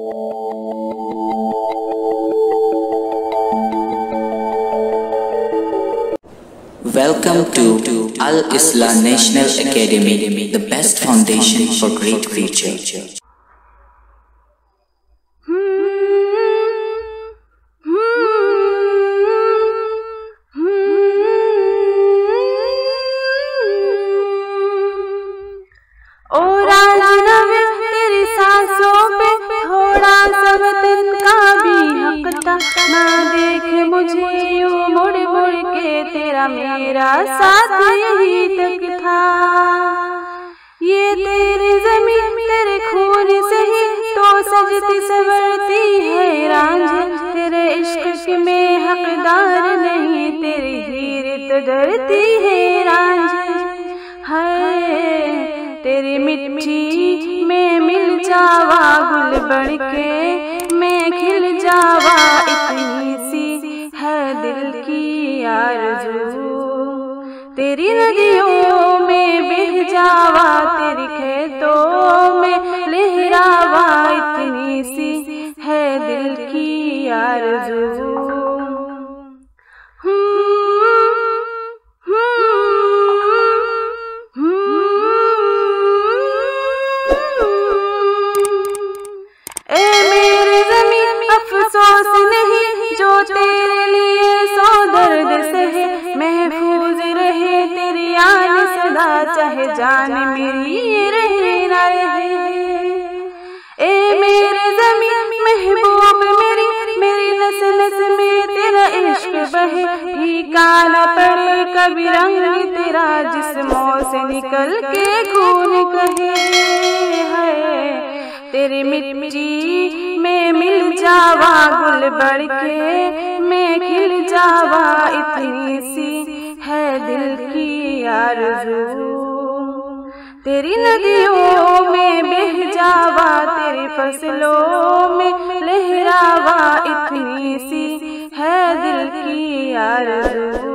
Welcome to Al-Islah National Academy, the best foundation for great future. ओ राजा तेरी सांसों पे थोड़ा सा वतन का भी हक था, ना देख मुझे यूं मुड़ मुड़ के, तेरा मेरा साथ यही तक था। ये तेरी ज़मीन तेरे खून से ही तो सजती संवरती है रांझे, तेरे इश्क में हकदार नहीं, तेरी हीर तो डरती है रांझे। हाय तेरी मिट्टी में मिल जावा गुल बढ़ के, मैं खिल जावा, इतनी सी है दिल की आरज़ू। तेरी नदियों में बह जावा, तेरी खेतों में लहरावा, इतनी सी है दिल की आरज़ू। अफसोस नहीं जो तेरे लिए सौ दर्द सहे, महफूज रहे तेरी आन सदा, चाहे जान मेरी रहे ना रहे। ए मेरे ज़मीन महबूब मेरी नस नस में तेरा इश्क बहे, फीका न पड़े कभी रंग तेरा, जिस्मों से निकल के खून कहे। है तेरी मिट्टी में मिल जावा गुल बढ़ के, मैं खिल जावा, इतनी सी है दिल की आरज़ू। तेरी नदियों में बह जावा, तेरी फसलों में लहरावा, इतनी सी है दिल की आरज़ू।